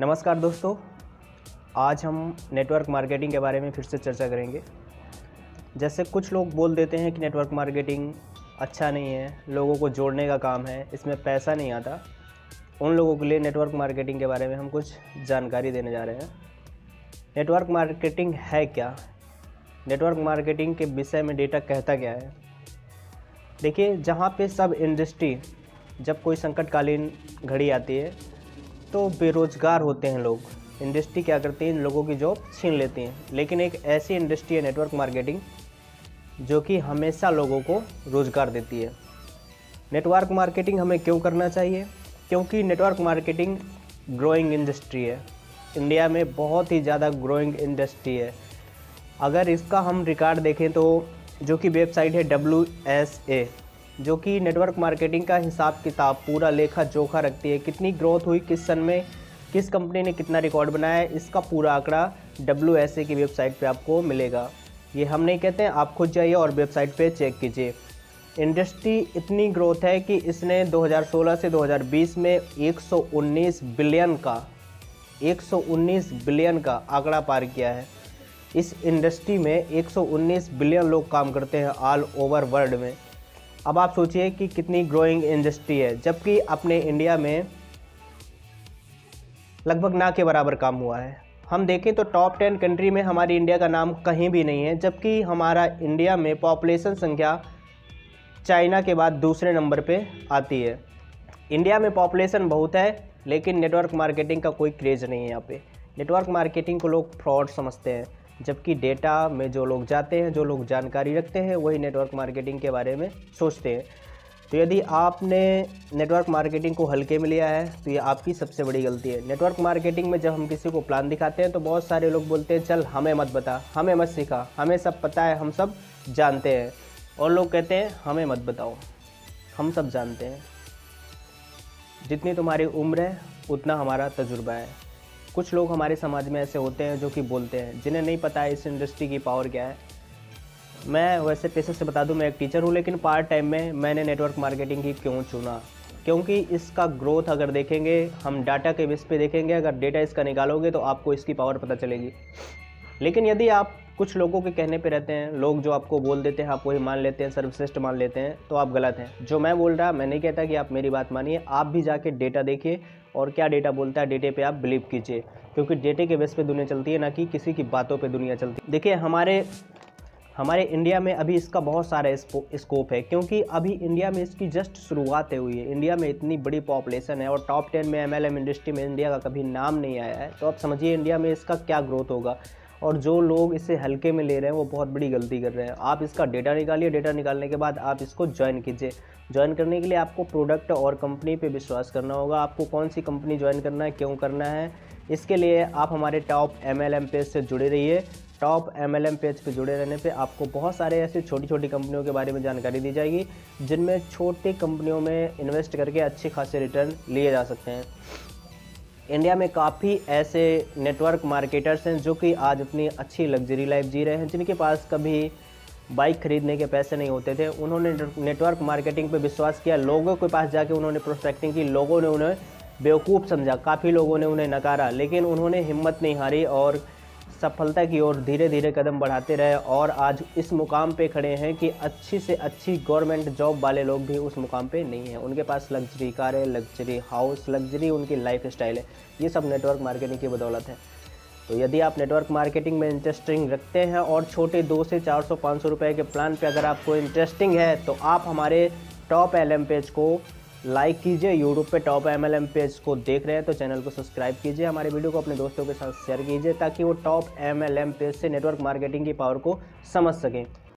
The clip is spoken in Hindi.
नमस्कार दोस्तों, आज हम नेटवर्क मार्केटिंग के बारे में फिर से चर्चा करेंगे। जैसे कुछ लोग बोल देते हैं कि नेटवर्क मार्केटिंग अच्छा नहीं है, लोगों को जोड़ने का काम है, इसमें पैसा नहीं आता। उन लोगों के लिए नेटवर्क मार्केटिंग के बारे में हम कुछ जानकारी देने जा रहे हैं। नेटवर्क मार्केटिंग है क्या? नेटवर्क मार्केटिंग के विषय में डेटा कहता क्या है? देखिए, जहाँ पे सब इंडस्ट्री, जब कोई संकटकालीन घड़ी आती है तो बेरोज़गार होते हैं लोग, इंडस्ट्री क्या करती है, इन लोगों की जॉब छीन लेती हैं। लेकिन एक ऐसी इंडस्ट्री है नेटवर्क मार्केटिंग जो कि हमेशा लोगों को रोज़गार देती है। नेटवर्क मार्केटिंग हमें क्यों करना चाहिए? क्योंकि नेटवर्क मार्केटिंग ग्रोइंग इंडस्ट्री है, इंडिया में बहुत ही ज़्यादा ग्रोइंग इंडस्ट्री है। अगर इसका हम रिकॉर्ड देखें तो जो कि वेबसाइट है WSA, जो कि नेटवर्क मार्केटिंग का हिसाब किताब पूरा लेखा जोखा रखती है, कितनी ग्रोथ हुई, किस सन में किस कंपनी ने कितना रिकॉर्ड बनाया है, इसका पूरा आंकड़ा WSA की वेबसाइट पे आपको मिलेगा। ये हम नहीं कहते हैं, आप खुद जाइए और वेबसाइट पे चेक कीजिए। इंडस्ट्री इतनी ग्रोथ है कि इसने 2016 से 2020 में 119 बिलियन का आंकड़ा पार किया है। इस इंडस्ट्री में 119 बिलियन लोग काम करते हैं ऑल ओवर वर्ल्ड में। अब आप सोचिए कि कितनी ग्रोइंग इंडस्ट्री है, जबकि अपने इंडिया में लगभग ना के बराबर काम हुआ है। हम देखें तो टॉप 10 कंट्री में हमारी इंडिया का नाम कहीं भी नहीं है, जबकि हमारा इंडिया में पॉपुलेशन संख्या चाइना के बाद दूसरे नंबर पे आती है। इंडिया में पॉपुलेशन बहुत है, लेकिन नेटवर्क मार्केटिंग का कोई क्रेज़ नहीं है यहाँ पे। नेटवर्क मार्केटिंग को लोग फ्रॉड समझते हैं, जबकि डेटा में जो लोग जाते हैं, जो लोग जानकारी रखते हैं, वही नेटवर्क मार्केटिंग के बारे में सोचते हैं। तो यदि आपने नेटवर्क मार्केटिंग को हल्के में लिया है तो ये आपकी सबसे बड़ी गलती है। नेटवर्क मार्केटिंग में जब हम किसी को प्लान दिखाते हैं तो बहुत सारे लोग बोलते हैं, चल हमें मत बता, हमें मत सिखा, हमें सब पता है, हम सब जानते हैं। और लोग कहते हैं हमें मत बताओ, हम सब जानते हैं। जितनी तुम्हारी उम्र है उतना हमारा तजुर्बा है। कुछ लोग हमारे समाज में ऐसे होते हैं जो कि बोलते हैं, जिन्हें नहीं पता है इस इंडस्ट्री की पावर क्या है। मैं वैसे पेशे से बता दूं, मैं एक टीचर हूं, लेकिन पार्ट टाइम में मैंने नेटवर्क मार्केटिंग ही क्यों चुना? क्योंकि इसका ग्रोथ अगर देखेंगे, हम डाटा के बेस पे देखेंगे, अगर डेटा इसका निकालोगे तो आपको इसकी पावर पता चलेगी। लेकिन यदि आप कुछ लोगों के कहने पे रहते हैं, लोग जो आपको बोल देते हैं आप वही मान लेते हैं, सर्वश्रेष्ठ मान लेते हैं, तो आप गलत हैं। जो मैं बोल रहा, मैं नहीं कहता कि आप मेरी बात मानिए, आप भी जाके डेटा देखिए और क्या डेटा बोलता है, डेटे पे आप बिलीव कीजिए। क्योंकि डेटे के बेस पे दुनिया चलती है, ना कि किसी की बातों पे दुनिया चलती है। देखिए, हमारे इंडिया में अभी इसका बहुत सारा स्कोप है, क्योंकि अभी इंडिया में इसकी जस्ट शुरुआत हुई है। इंडिया में इतनी बड़ी पॉपुलेशन है और टॉप 10 में MLM इंडस्ट्री में इंडिया का कभी नाम नहीं आया है। तो आप समझिए इंडिया में इसका क्या ग्रोथ होगा। और जो लोग इसे हल्के में ले रहे हैं वो बहुत बड़ी गलती कर रहे हैं। आप इसका डेटा निकालिए, डेटा निकालने के बाद आप इसको ज्वाइन कीजिए। ज्वाइन करने के लिए आपको प्रोडक्ट और कंपनी पे विश्वास करना होगा। आपको कौन सी कंपनी ज्वाइन करना है, क्यों करना है, इसके लिए आप हमारे टॉप MLM पेज से जुड़े रहिए। टॉप MLM पेज पे जुड़े रहने पे आपको बहुत सारे ऐसे छोटी छोटी कंपनियों के बारे में जानकारी दी जाएगी, जिनमें छोटी कंपनियों में इन्वेस्ट करके अच्छे खासे रिटर्न लिए जा सकते हैं। इंडिया में काफ़ी ऐसे नेटवर्क मार्केटर्स हैं जो कि आज अपनी अच्छी लग्जरी लाइफ जी रहे हैं, जिनके पास कभी बाइक खरीदने के पैसे नहीं होते थे। उन्होंने नेटवर्क मार्केटिंग पे विश्वास किया, लोगों के पास जाके उन्होंने प्रोस्पेक्टिंग की, लोगों ने उन्हें बेवकूफ़ समझा, काफ़ी लोगों ने उन्हें नकारा, लेकिन उन्होंने हिम्मत नहीं हारी और सफलता की ओर धीरे धीरे कदम बढ़ाते रहे और आज इस मुकाम पे खड़े हैं कि अच्छी से अच्छी गवर्नमेंट जॉब वाले लोग भी उस मुकाम पे नहीं हैं। उनके पास लग्जरी कार है, लग्जरी हाउस, लग्जरी उनकी लाइफ स्टाइल है। ये सब नेटवर्क मार्केटिंग की बदौलत है। तो यदि आप नेटवर्क मार्केटिंग में इंटरेस्टिंग रखते हैं और छोटे 200 से 400-500 रुपये के प्लान पे अगर आपको इंटरेस्टिंग है, तो आप हमारे टॉप MLM पेज को लाइक कीजिए। यूट्यूब पे टॉप MLM पेज को देख रहे हैं तो चैनल को सब्सक्राइब कीजिए। हमारे वीडियो को अपने दोस्तों के साथ शेयर कीजिए ताकि वो टॉप MLM पेज से नेटवर्क मार्केटिंग की पावर को समझ सकें।